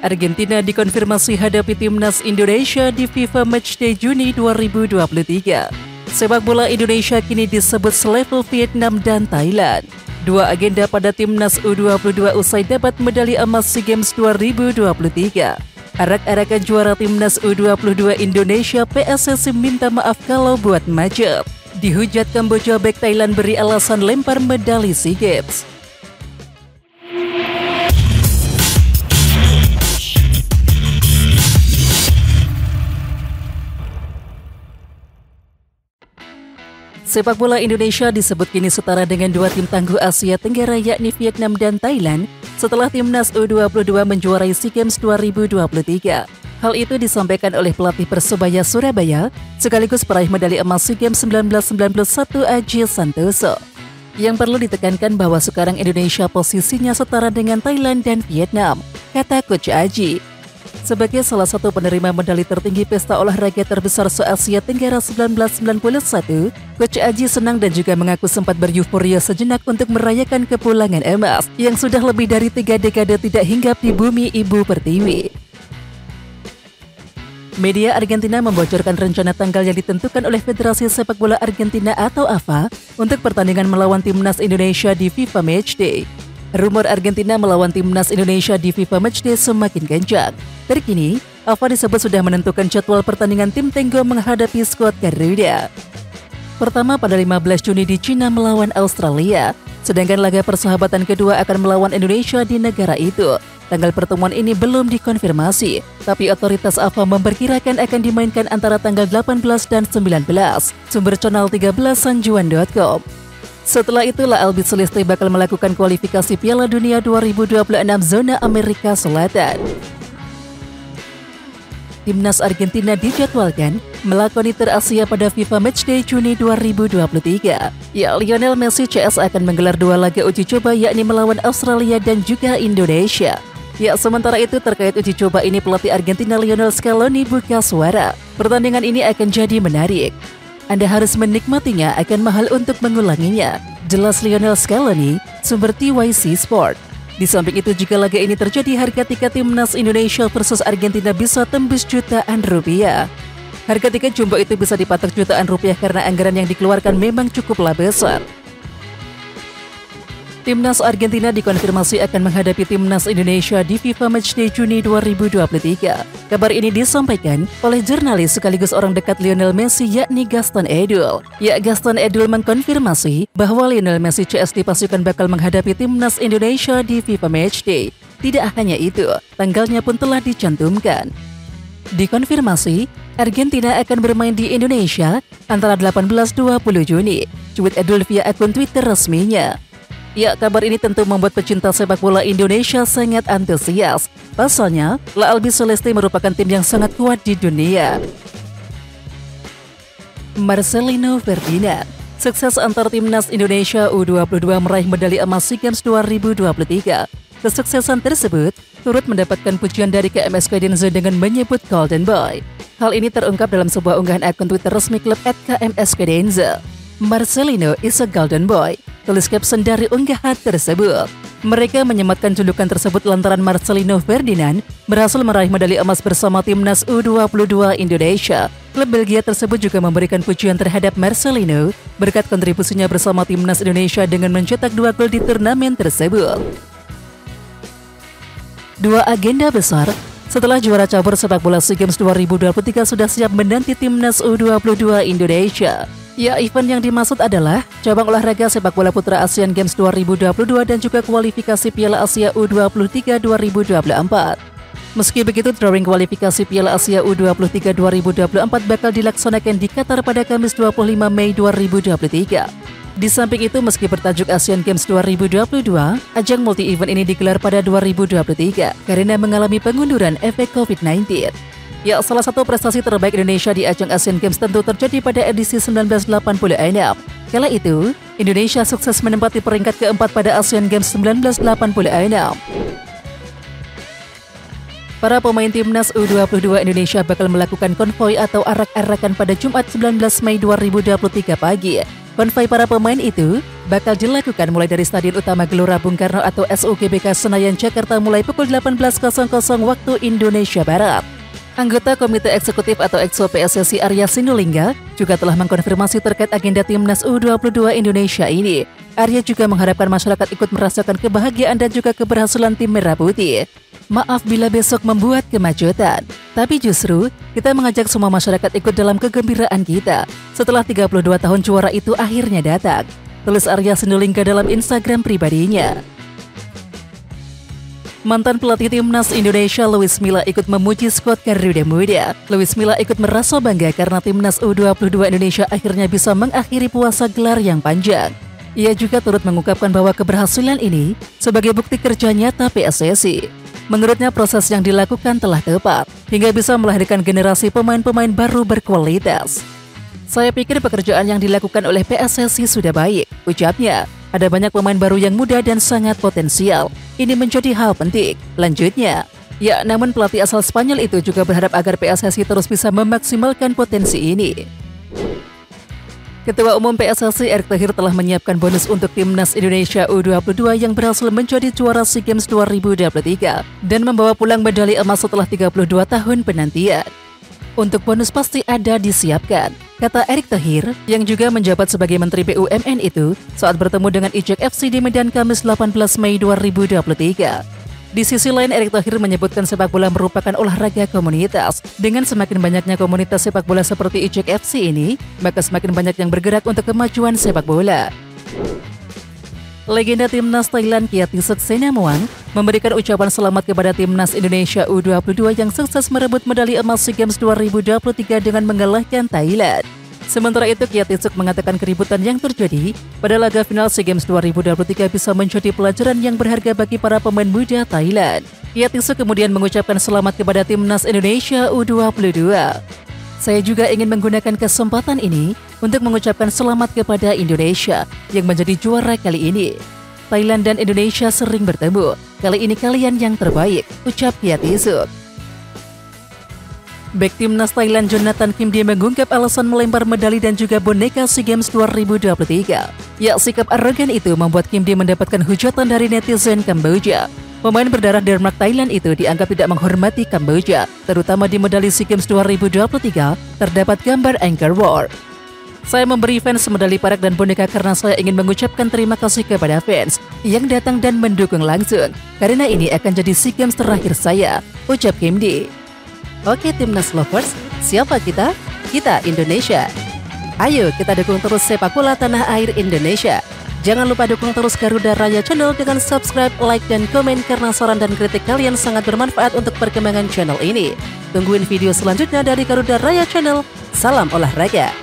Argentina dikonfirmasi hadapi timnas Indonesia di FIFA Matchday Juni 2023. Sepak bola Indonesia kini disebut selevel Vietnam dan Thailand. Dua agenda pada timnas U22 usai dapat medali emas SEA Games 2023. Arak-arakan juara timnas U22 Indonesia, PSSI minta maaf kalau buat macet. Dihujat Kamboja, bek Thailand beri alasan lempar medali SEA Games. Sepak bola Indonesia disebut kini setara dengan dua tim tangguh Asia Tenggara yakni Vietnam dan Thailand setelah timnas U22 menjuarai SEA Games 2023. Hal itu disampaikan oleh pelatih Persebaya Surabaya sekaligus peraih medali emas SEA Games 1991 Aji Santoso. Yang perlu ditekankan bahwa sekarang Indonesia posisinya setara dengan Thailand dan Vietnam, kata Coach Aji. Sebagai salah satu penerima medali tertinggi pesta olahraga terbesar se-Asia Tenggara 1991, Coach Aji senang dan juga mengaku sempat beryuforia sejenak untuk merayakan kepulangan emas yang sudah lebih dari 3 dekade tidak hinggap di bumi ibu pertiwi. Media Argentina membocorkan rencana tanggal yang ditentukan oleh Federasi Sepak Bola Argentina atau AFA untuk pertandingan melawan timnas Indonesia di FIFA Matchday. Rumor Argentina melawan timnas Indonesia di FIFA Matchday semakin kencang. Terkini, AFA disebut sudah menentukan jadwal pertandingan tim Tenggo menghadapi skuad Garuda. Pertama pada 15 Juni di Cina melawan Australia, sedangkan laga persahabatan kedua akan melawan Indonesia di negara itu. Tanggal pertemuan ini belum dikonfirmasi, tapi otoritas AFA memperkirakan akan dimainkan antara tanggal 18 dan 19. Sumber Channel 13 Sanjuan.com. Setelah itu, La Albi Celeste bakal melakukan kualifikasi Piala Dunia 2026 zona Amerika Selatan. Timnas Argentina dijadwalkan melakoni Asia pada FIFA Matchday Juni 2023. Lionel Messi CS akan menggelar 2 laga uji coba yakni melawan Australia dan juga Indonesia. Sementara itu terkait uji coba ini pelatih Argentina Lionel Scaloni buka suara. Pertandingan ini akan jadi menarik. Anda harus menikmatinya, akan mahal untuk mengulanginya, jelas Lionel Scaloni, sumber TYC Sport. Di samping itu, jika laga ini terjadi, harga tiket timnas Indonesia versus Argentina bisa tembus jutaan rupiah. Harga tiket jumbo itu bisa dipatok jutaan rupiah karena anggaran yang dikeluarkan memang cukuplah besar. Timnas Argentina dikonfirmasi akan menghadapi timnas Indonesia di FIFA Matchday Juni 2023. Kabar ini disampaikan oleh jurnalis sekaligus orang dekat Lionel Messi yakni Gaston Edul. Gaston Edul mengkonfirmasi bahwa Lionel Messi CS di pasukan bakal menghadapi timnas Indonesia di FIFA Matchday. Tidak hanya itu, tanggalnya pun telah dicantumkan. Dikonfirmasi, Argentina akan bermain di Indonesia antara 18-20 Juni. Cuit Edul via akun Twitter resminya. Kabar ini tentu membuat pecinta sepak bola Indonesia sangat antusias. Pasalnya, La Albi Celeste merupakan tim yang sangat kuat di dunia. Marcelino Ferdinand, sukses antar timnas Indonesia U22 meraih medali emas SEA Games 2023. Kesuksesan tersebut turut mendapatkan pujian dari KMS Denze dengan menyebut Golden Boy. Hal ini terungkap dalam sebuah unggahan akun Twitter resmi klub @KMS Denze. Marcelino is a Golden Boy, tulis caption dari unggahan tersebut. Mereka menyematkan julukan tersebut lantaran Marcelino Ferdinand berhasil meraih medali emas bersama timnas U22 Indonesia. Klub Belgia tersebut juga memberikan pujian terhadap Marcelino berkat kontribusinya bersama timnas Indonesia dengan mencetak 2 gol di turnamen tersebut. 2 agenda besar setelah juara cabur sepak bola SEA Games 2023 sudah siap menanti timnas U22 Indonesia. Event yang dimaksud adalah cabang olahraga sepak bola putra Asian Games 2022 dan juga kualifikasi Piala Asia U23 2024. Meski begitu, drawing kualifikasi Piala Asia U23 2024 bakal dilaksanakan di Qatar pada Kamis 25 Mei 2023. Di samping itu, meski bertajuk Asian Games 2022, ajang multi-event ini digelar pada 2023 karena mengalami pengunduran efek COVID-19. Salah satu prestasi terbaik Indonesia di ajang Asian Games tentu terjadi pada edisi 1986. Kala itu, Indonesia sukses menempati peringkat keempat pada Asian Games 1986. Para pemain timnas U22 Indonesia bakal melakukan konvoi atau arak-arakan pada Jumat 19 Mei 2023 pagi. Konvoi para pemain itu bakal dilakukan mulai dari Stadion Utama Gelora Bung Karno atau SUGBK Senayan, Jakarta mulai pukul 18.00 waktu Indonesia Barat. Anggota Komite Eksekutif atau EXO PSSI Arya Sinulinga juga telah mengkonfirmasi terkait agenda Timnas U22 Indonesia ini. Arya juga mengharapkan masyarakat ikut merasakan kebahagiaan dan juga keberhasilan tim Merah Putih. Maaf bila besok membuat kemacetan, tapi justru kita mengajak semua masyarakat ikut dalam kegembiraan kita setelah 32 tahun juara itu akhirnya datang, tulis Arya Sinulinga dalam Instagram pribadinya. Mantan pelatih Timnas Indonesia Luis Milla ikut memuji skuad Garuda Muda. Luis Milla ikut merasa bangga karena Timnas U22 Indonesia akhirnya bisa mengakhiri puasa gelar yang panjang. Ia juga turut mengungkapkan bahwa keberhasilan ini sebagai bukti kerja nyata PSSI. Menurutnya proses yang dilakukan telah tepat, hingga bisa melahirkan generasi pemain-pemain baru berkualitas. Saya pikir pekerjaan yang dilakukan oleh PSSI sudah baik, ucapnya. Ada banyak pemain baru yang muda dan sangat potensial. Ini menjadi hal penting. Lanjutnya, ya namun pelatih asal Spanyol itu juga berharap agar PSSI terus bisa memaksimalkan potensi ini. Ketua Umum PSSI Erick Thohir telah menyiapkan bonus untuk Timnas Indonesia U22 yang berhasil menjadi juara SEA Games 2023 dan membawa pulang medali emas setelah 32 tahun penantian. Untuk bonus pasti ada disiapkan, kata Erick Thohir yang juga menjabat sebagai Menteri BUMN itu saat bertemu dengan IJEK FC di Medan Kamis 18 Mei 2023. Di sisi lain, Erick Thohir menyebutkan sepak bola merupakan olahraga komunitas. Dengan semakin banyaknya komunitas sepak bola seperti IJEK FC ini, maka semakin banyak yang bergerak untuk kemajuan sepak bola. Legenda Timnas Thailand Kiatisuk Senamuang memberikan ucapan selamat kepada Timnas Indonesia U22 yang sukses merebut medali emas SEA Games 2023 dengan mengalahkan Thailand. Sementara itu, Kiatisuk mengatakan keributan yang terjadi pada laga final SEA Games 2023 bisa menjadi pelajaran yang berharga bagi para pemain muda Thailand. Kiatisuk kemudian mengucapkan selamat kepada Timnas Indonesia U22. Saya juga ingin menggunakan kesempatan ini untuk mengucapkan selamat kepada Indonesia yang menjadi juara kali ini. Thailand dan Indonesia sering bertemu. Kali ini kalian yang terbaik, ucap Kiatisuk. Bek Timnas Thailand Jonathan Kim Dae mengungkap alasan melempar medali dan juga boneka SEA Games 2023. Ya, sikap arogan itu membuat Kim Dae mendapatkan hujatan dari netizen Kamboja. Pemain berdarah Denmark Thailand itu dianggap tidak menghormati Kamboja, terutama di medali SEA Games 2023 terdapat gambar Angkor Wat. Saya memberi fans medali perak dan boneka karena saya ingin mengucapkan terima kasih kepada fans yang datang dan mendukung langsung. Karena ini akan jadi SEA Games terakhir saya, ucap Kim Dae. Oke Timnas Lovers, siapa kita? Kita Indonesia. Ayo kita dukung terus sepak bola tanah air Indonesia. Jangan lupa dukung terus Garuda Raya Channel dengan subscribe, like, dan komen karena saran dan kritik kalian sangat bermanfaat untuk perkembangan channel ini. Tungguin video selanjutnya dari Garuda Raya Channel. Salam olahraga.